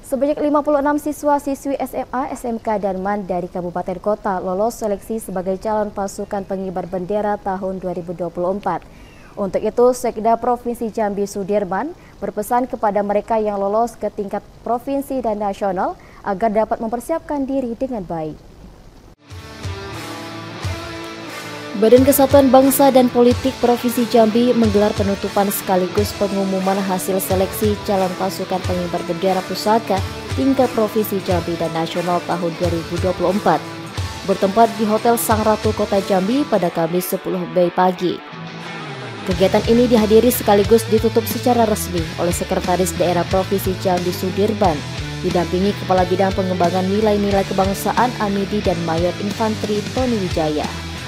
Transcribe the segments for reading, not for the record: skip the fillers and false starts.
Sebanyak 56 siswa-siswi SMA, SMK, dan MAN dari kabupaten kota lolos seleksi sebagai calon pasukan pengibar bendera tahun 2024. Untuk itu, Sekda Provinsi Jambi Sudirman berpesan kepada mereka yang lolos ke tingkat provinsi dan nasional agar dapat mempersiapkan diri dengan baik. Badan Kesatuan Bangsa dan Politik Provinsi Jambi menggelar penutupan sekaligus pengumuman hasil seleksi calon pasukan pengibar bendera pusaka tingkat Provinsi Jambi dan Nasional tahun 2024 bertempat di Hotel Sang Ratu Kota Jambi pada Kamis 10 Mei pagi. Kegiatan ini dihadiri sekaligus ditutup secara resmi oleh Sekretaris Daerah Provinsi Jambi Sudirman, didampingi Kepala Bidang Pengembangan Nilai-Nilai Kebangsaan Amidi dan Mayor Infanteri Tony Wijaya.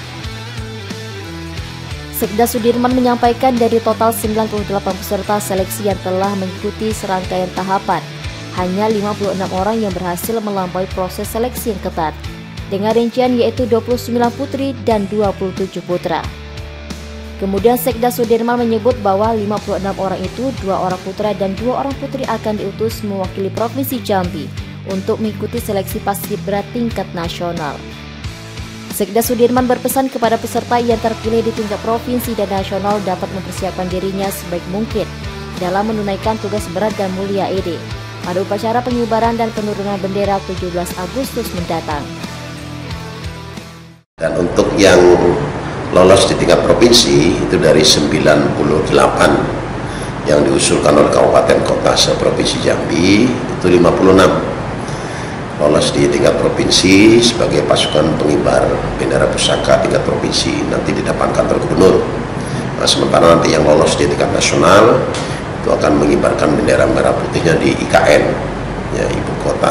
Sekda Sudirman menyampaikan dari total 98 peserta seleksi yang telah mengikuti serangkaian tahapan, hanya 56 orang yang berhasil melampaui proses seleksi yang ketat, dengan rincian yaitu 29 putri dan 27 putra. Kemudian Sekda Sudirman menyebut bahwa 56 orang itu 2 orang putra dan 2 orang putri akan diutus mewakili Provinsi Jambi untuk mengikuti seleksi paskibra tingkat nasional. Sekda Sudirman berpesan kepada peserta yang terpilih di tingkat provinsi dan nasional dapat mempersiapkan dirinya sebaik mungkin dalam menunaikan tugas berat dan mulia ini pada upacara pengibaran dan penurunan bendera 17 Agustus mendatang. Dan untuk yang lolos di tingkat provinsi itu dari 98 yang diusulkan oleh kabupaten kota se-Provinsi Jambi, itu 56 lolos di tingkat provinsi sebagai pasukan pengibar bendera pusaka tingkat provinsi nanti di depan kantor gubernur. Nah, sementara nanti yang lolos di tingkat nasional itu akan mengibarkan bendera merah putihnya di IKN, ya, ibu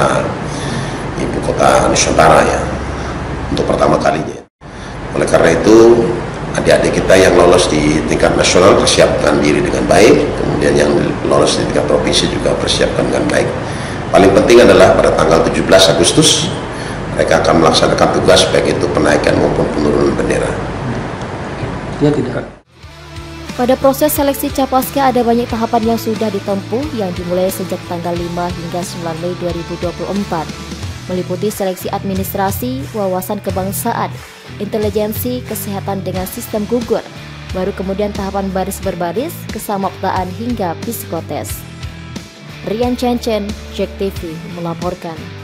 kota Nusantara, ya, untuk pertama kalinya. Oleh karena itu, adik-adik kita yang lolos di tingkat nasional persiapkan diri dengan baik, kemudian yang lolos di tingkat provinsi juga persiapkan dengan baik. Paling penting adalah pada tanggal 17 Agustus mereka akan melaksanakan tugas baik itu penaikan maupun penurunan bendera. Pada proses seleksi Capaska ada banyak tahapan yang sudah ditempuh yang dimulai sejak tanggal 5 hingga 9 Mei 2024. Meliputi seleksi administrasi, wawasan kebangsaan, intelijensi, kesehatan dengan sistem gugur, baru kemudian tahapan baris berbaris, kesamaptaan hingga psikotes. Rian Chen, JEK TV melaporkan.